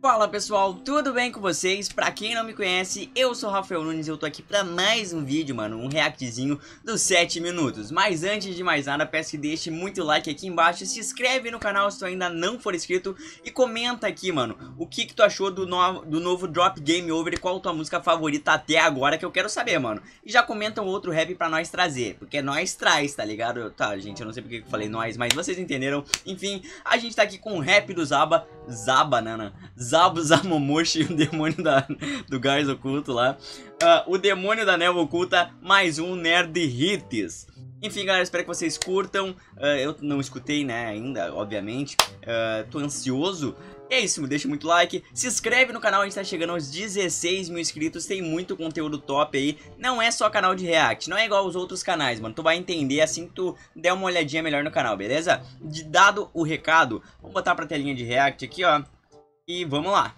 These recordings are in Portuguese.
Fala pessoal, tudo bem com vocês? Pra quem não me conhece, eu sou o Rafael Nunes e eu tô aqui pra mais um vídeo, mano, um reactzinho dos 7 minutos. Mas antes de mais nada, peço que deixe muito like aqui embaixo, se inscreve no canal se tu ainda não for inscrito e comenta aqui, mano, o que tu achou do novo Drop Game Over e qual tua música favorita até agora, que eu quero saber, mano. E já comenta um outro rap pra nós trazer, porque nós traz, tá ligado? Tá, gente, eu não sei porque eu falei nós, mas vocês entenderam. Enfim, a gente tá aqui com o rap do Zabuzamomoshi, o demônio do gás oculto lá. O demônio da névoa oculta, mais um Nerd Hits. Enfim, galera, espero que vocês curtam. Eu não escutei, né, ainda, obviamente. Tô ansioso. E é isso, deixa muito like, se inscreve no canal, a gente tá chegando aos 16 mil inscritos, tem muito conteúdo top aí. Não é só canal de react, não é igual aos outros canais, mano. Tu vai entender assim que tu der uma olhadinha melhor no canal, beleza? Dado o recado, vamos botar pra telinha de react aqui, ó. E vamos lá.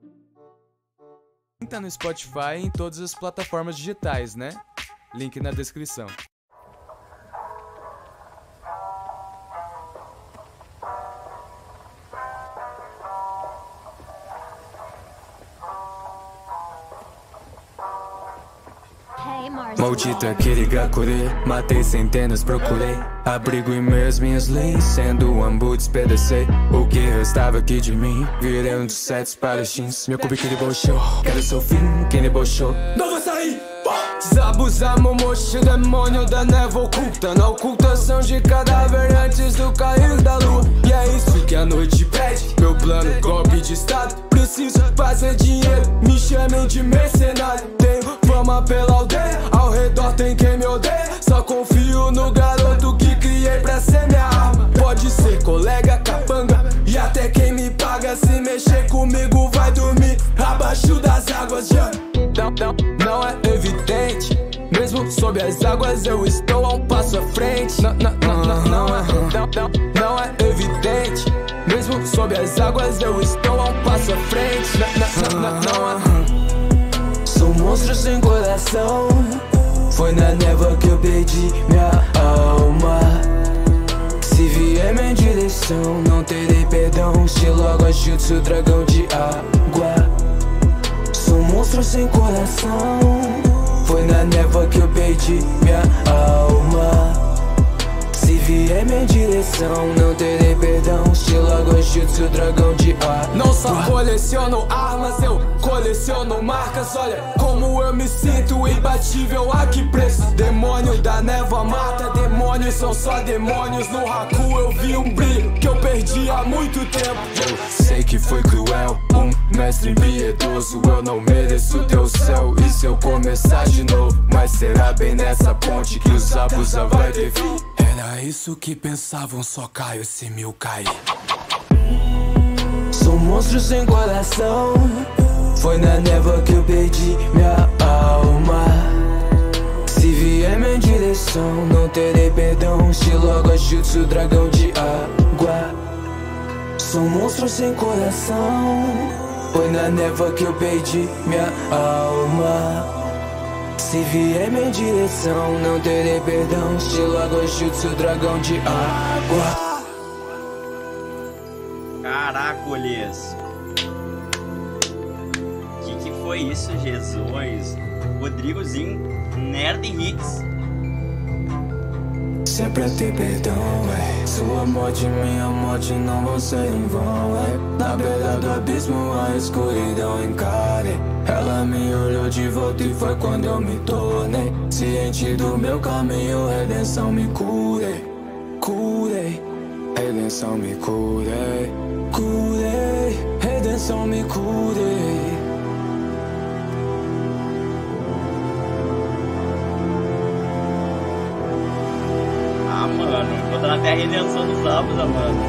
Tá no Spotify e em todas as plataformas digitais, né? Link na descrição. Maldita Kirigakure, matei centenas, procurei abrigo em meias minhas leis, sendo um ambu despedacei o que restava aqui de mim, virei um dos 7 espadachins. Meu cubico debochou, quero seu fim, quem debochou não vai sair. Zabuzamomoshi, o demônio da névoa oculta, na ocultação de cadáver antes do cair da lua. E é isso que a noite pede, meu plano, golpe de estado. Preciso fazer dinheiro, me chamem de mercenário. Tenho fama pela aldeia, ao redor tem quem me odeia. Só confio no garoto que criei pra ser minha arma. Pode ser colega, capanga e até quem me paga. Se mexer comigo vai dormir abaixo das águas já. Não é evidente, mesmo sob as águas eu estou a um passo à frente. Não é evidente, mesmo sob as águas eu estou a um passo à frente. Sou um monstro sem coração, foi na névoa que eu perdi minha alma. Se vier minha direção, não terei perdão. Estilo água, jutsu, dragão de água. Sou um monstro sem coração, foi na névoa que eu perdi minha alma. Se vier minha direção, não terei perdão. Estilo água, jutsu, dragão de água. Não só coleciono armas, eu coleciono marcas. Olha como eu me sinto imbatível, a que preço? Demônio da névoa mata, demônios são só demônios. No Haku eu vi um brilho que eu perdi há muito tempo. Eu sei que foi cruel, um mestre impiedoso. Eu não mereço teu céu, e se eu começar de novo? Mas será bem nessa ponte que os Zabuza vai ter fim. Era isso que pensavam, só caio se mil cair. Sou um monstro sem coração, foi na névoa que eu perdi minha alma. Se vier minha direção, não terei perdão. Estilo água, jutsu, dragão de água. Sou um monstro sem coração, foi na névoa que eu perdi minha alma. Se vier minha direção, não terei perdão. Estilo água, jutsu, dragão de água. Caracolhas, que foi isso, Jesus? Rodrigozinho, Nerd Hits. Sempre a ter perdão, sua morte e minha morte não vão ser em vão, na beira do abismo a escuridão encarei. Ela me olhou de volta e foi quando eu me tornei ciente do meu caminho, redenção me curei. Curei, redenção me curei. Curei, redenção me curei. Mano, botando até a redenção dos Zabuza, mano.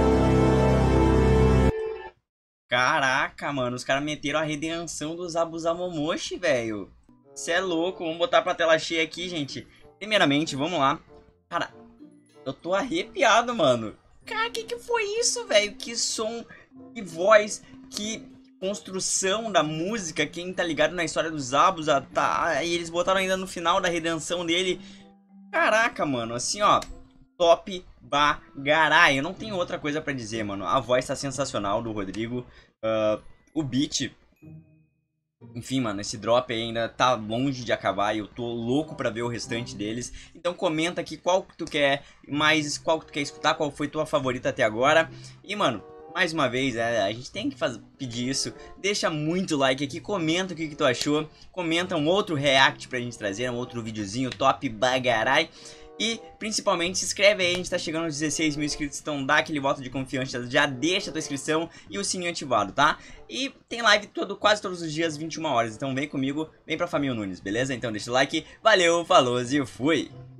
Caraca, mano, os caras meteram a redenção dos Zabuzamomoshi, velho. Cê é louco, vamos botar pra tela cheia aqui, gente. Primeiramente, vamos lá. Cara, eu tô arrepiado, mano. Cara, que foi isso, velho? Que som, que voz, que construção da música. Quem tá ligado na história dos Zabuza, tá? E eles botaram ainda no final da redenção dele. Caraca, mano, assim, ó, top bagarai. Eu não tenho outra coisa pra dizer, mano. A voz tá sensacional do Rodrigo. o beat... Enfim, mano, esse drop aí ainda tá longe de acabar e eu tô louco pra ver o restante deles. Então comenta aqui qual que tu quer mais, qual que tu quer escutar, qual foi tua favorita até agora. E, mano, mais uma vez, a gente tem que pedir isso. Deixa muito like aqui, comenta o que tu achou. Comenta um outro react pra gente trazer, um outro videozinho top bagarai. E principalmente se inscreve aí, a gente tá chegando aos 16 mil inscritos, então dá aquele voto de confiança, já deixa a tua inscrição e o sininho ativado, tá? E tem live quase todos os dias, 21 horas, então vem comigo, vem pra Família Nunes, beleza? Então deixa o like, valeu, falou e fui!